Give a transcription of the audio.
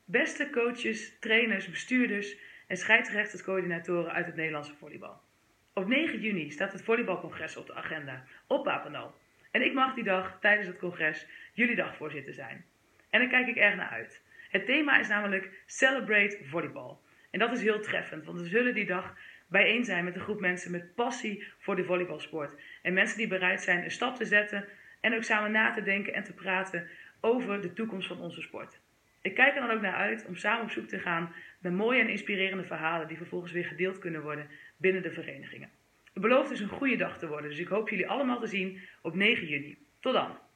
beste coaches, trainers, bestuurders en scheidsrechterscoördinatoren uit het Nederlandse volleybal. Op 9 juni staat het volleybalcongres op de agenda op Papendal. En ik mag die dag tijdens het congres jullie dagvoorzitter zijn. En daar kijk ik erg naar uit. Het thema is namelijk Celebrate Volleyball. En dat is heel treffend, want we zullen die dag bijeen zijn met een groep mensen met passie voor de volleybalsport. En mensen die bereid zijn een stap te zetten en ook samen na te denken en te praten over de toekomst van onze sport. Ik kijk er dan ook naar uit om samen op zoek te gaan naar mooie en inspirerende verhalen die vervolgens weer gedeeld kunnen worden binnen de verenigingen. Het belooft dus een goede dag te worden, dus ik hoop jullie allemaal te zien op 9 juni. Tot dan!